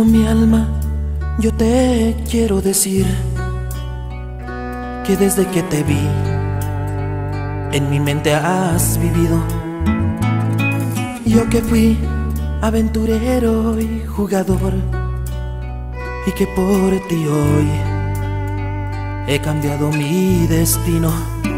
Con mi alma yo te quiero decir que desde que te vi en mi mente has vivido. Yo que fui aventurero y jugador, y que por ti hoy he cambiado mi destino.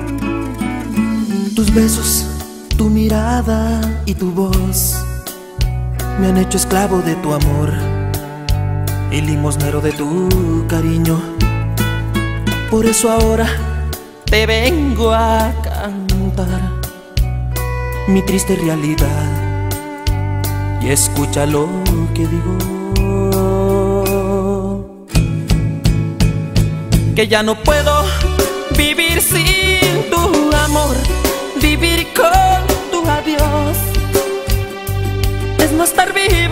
Tus besos, tu mirada y tu voz me han hecho esclavo de tu amor y limosnero de tu cariño. Por eso ahora te vengo a cantar mi triste realidad, y escucha lo que digo: que ya no puedo vivir sin tu amor, vivir con tu adiós es no estar vivo.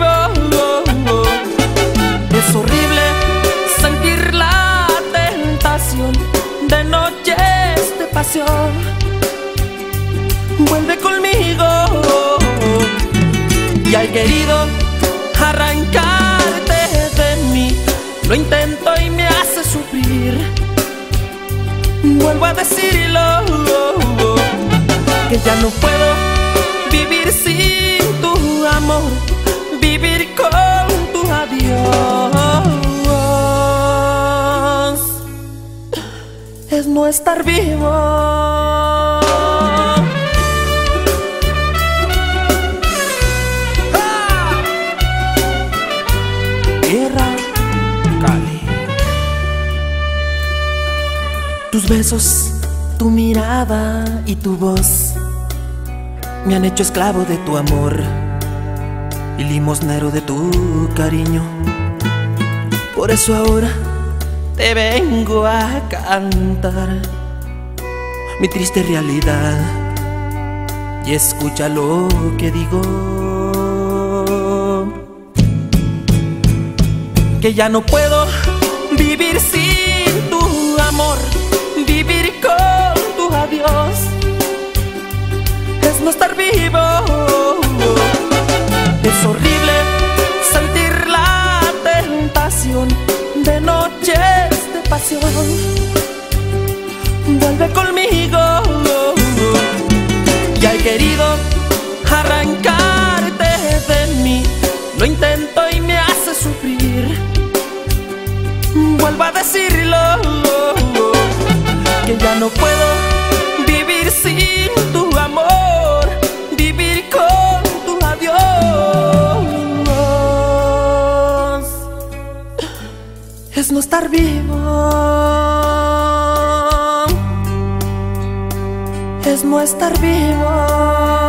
Es horrible sentir la tentación de noches de pasión. Vuelve conmigo. Y al querido arrancarte de mí, lo intento y me hace sufrir. Vuelvo a decirlo, que ya no puedo vivir sin tu amor, vivir con tu adiós es no estar vivo. Tierra Cali. Tus besos, tu mirada y tu voz me han hecho esclavo de tu amor y limosnero de tu cariño. Por eso ahora te vengo a cantar mi triste realidad, y escucha lo que digo: que ya no puedo vivir sin tu amor, vivir con tu adiós es no estar vivo. Es horrible sentir la tentación de noches de pasión. Vuelve conmigo. Y al querido arrancarte de mí, lo intento y me hace sufrir. Vuelvo a decirlo, que ya no puedo vivir sin tu amor, vivir con tu adiós es no estar vivo, es no estar vivo.